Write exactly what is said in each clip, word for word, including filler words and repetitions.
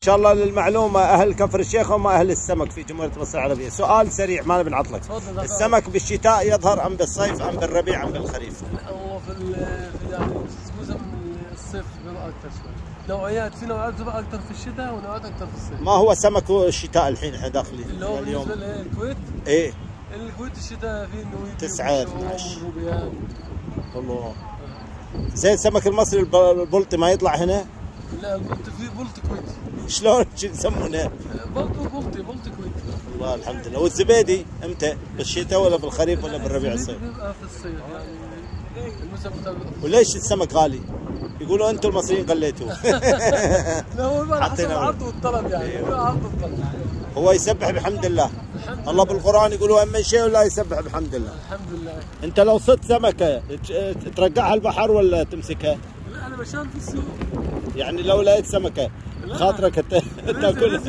ان شاء الله للمعلومه اهل كفر الشيخ هم اهل السمك في جمهوريه مصر العربيه. سؤال سريع ما بنعطلك، السمك بالشتاء يظهر ام بالصيف ام بالربيع ام بالخريف؟ هو في في يعني جزء من الصيف بيبقى اكثر شوي، نوعيات في نوعيات بتبقى اكثر في الشتاء ونوعيات اكثر في الصيف. ما هو سمك الشتاء الحين احنا داخلين اللي هو اليوم بالنسبه للكويت؟ ايه الكويت الشتاء فيه انه تسعة اثنعش والروبيان. الله زي السمك المصري البلطي ما يطلع هنا؟ لا البلطي فيه بلطي كويتي. شلون شو يسمونه؟ بلطي بلطي بلطي كويتي. والله الحمد لله. والزبيدي امتى؟ بالشتاء ولا بالخريف ولا بالربيع الصيف؟ بيبقى في الصيف يعني الموسم بتاع. وليش السمك غالي؟ يقولوا انتم المصريين غليتوه. لا هو بقى حسب العرض والطلب يعني، عرض والطلب. هو يسبح بحمد الله. الحمد الله بالقرآن يقولوا أما شيء ولا يسبح بحمد الله. الحمد لله. أنت لو صدت سمكة ترجعها البحر ولا تمسكها؟ لا أنا مشان في السوق. يعني لو لقيت سمكة خاطرك تاكلها؟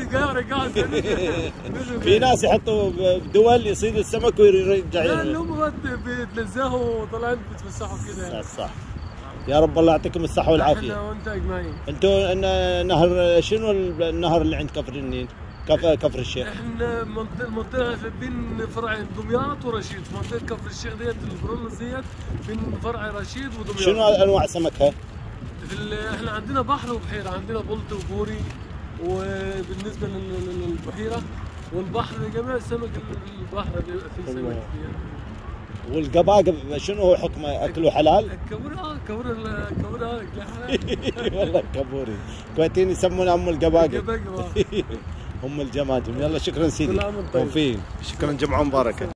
في ناس يحطوا بدول يصيد السمك ويرجع. لا اللي هم بيتنزهوا وطالعين بيتفسحوا كذا. صح. يا رب الله يعطيكم الصحة والعافية. احنا وانت اجمعين. انتوا نهر شنو النهر اللي عند كفر النيل؟ كفر كفر الشيخ. احنا منطقه منطقه بين فرع دمياط ورشيد، منطقه كفر الشيخ ديت البرولوس ديت بين فرع رشيد ودمياط. شنو انواع سمكها؟ احنا عندنا بحر وبحيره، عندنا بلطي وبوري، وبالنسبه للبحيره والبحر جميع السمك البحر بيبقى فيه سمك يعني. والقباقب شنو هو حكمه؟ اكله حلال؟ الكابوري اه الكابوري الكابوري اه اكله حلال. والله كابوري كويتيين يسمونها ام القباقب. القباقب اه ام الجماجم. يلا شكرا سيدي. كل عام وانت طيب. شكرا، جمعه مباركه.